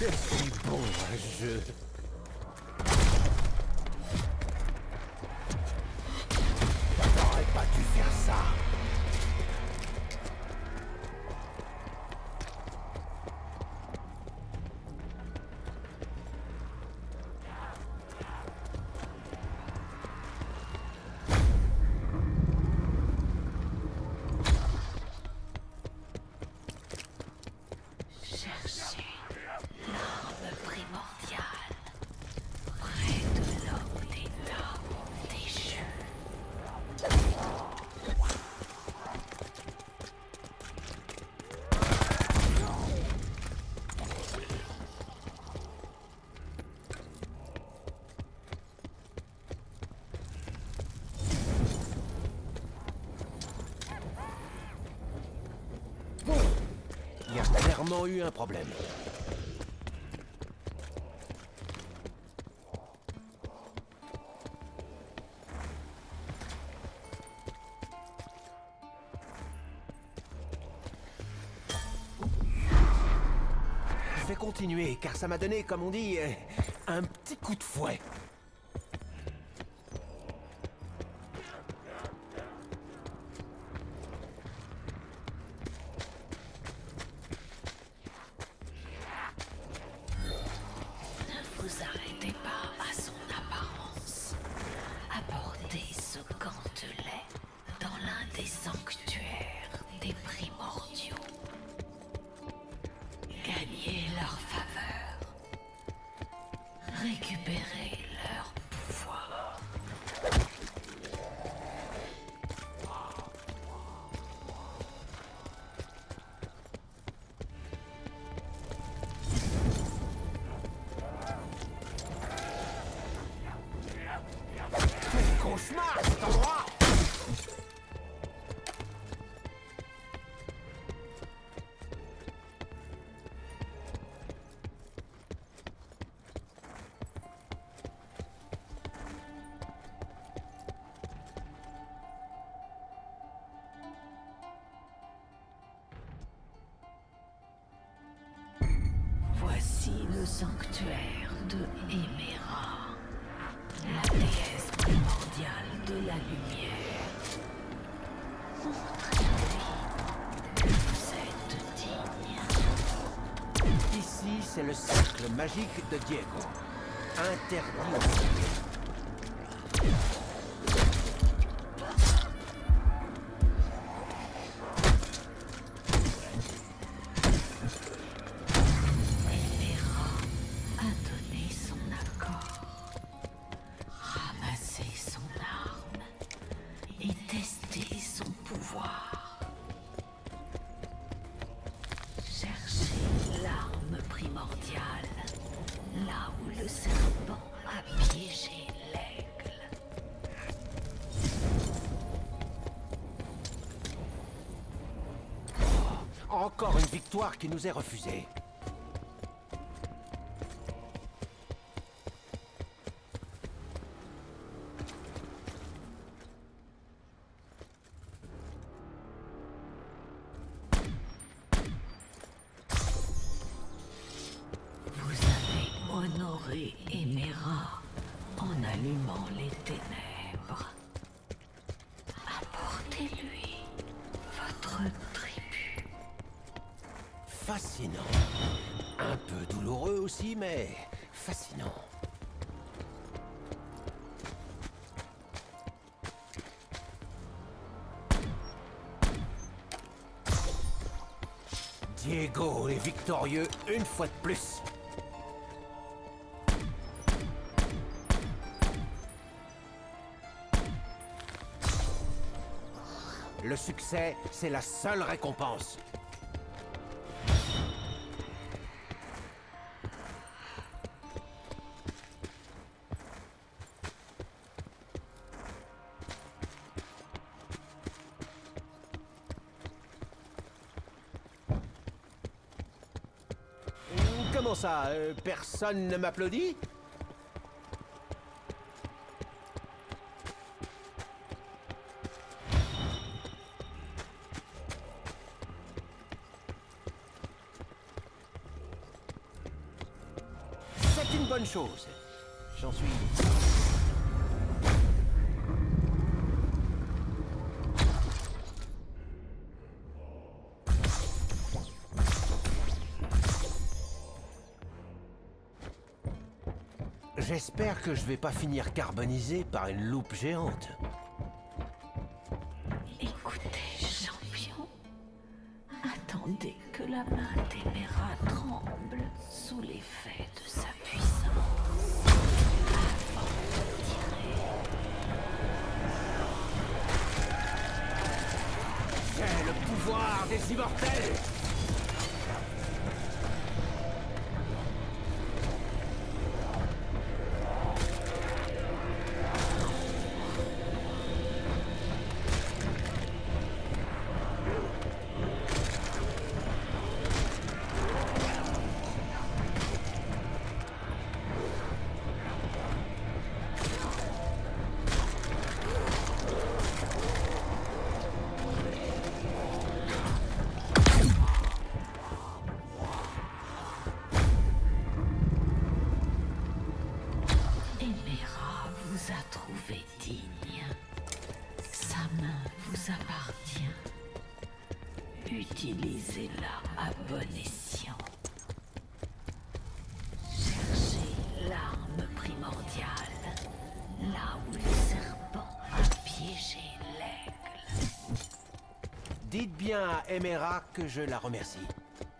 Je suis bon à ce jeu. T'aurais pas dû faire ça. Il y a clairement eu un problème. Je vais continuer, car ça m'a donné, comme on dit, un petit coup de fouet. Ne vous arrêtez pas à son apparence. Apportez ce gantelet dans l'un des sanctuaires des primordiaux. Gagnez leur faveur. Récupérez leur pouvoir. Cauchemar, cet endroit! Voici le sanctuaire de Héméra, la déesse primordiale de la lumière. Montrez-lui que vous êtes digne. Ici, c'est le cercle magique de Diego. Interdit aux civils. Héméra a donné son accord, ramassé son arme et testé son pouvoir. Cherchez l'arme primordiale, là où le serpent a piégé l'aigle. Encore une victoire qui nous est refusée. Vous avez honoré Héméra en allumant les ténèbres. Apportez-lui votre tribut. Fascinant. Un peu douloureux aussi, mais fascinant. Diego est victorieux une fois de plus. Le succès, c'est la seule récompense. Comment ça, personne ne m'applaudit? C'est une bonne chose. J'en suis... J'espère que je vais pas finir carbonisé par une loupe géante. Écoutez, champion. Attendez que la main d'Emera tremble sous l'effet de sa puissance. Avant de tirer. C'est le pouvoir des immortels! Emera vous a trouvé digne. Sa main vous appartient. Utilisez-la à bon escient. Cherchez l'arme primordiale, là où le serpent a piégé l'aigle. Dites bien à Emera que je la remercie.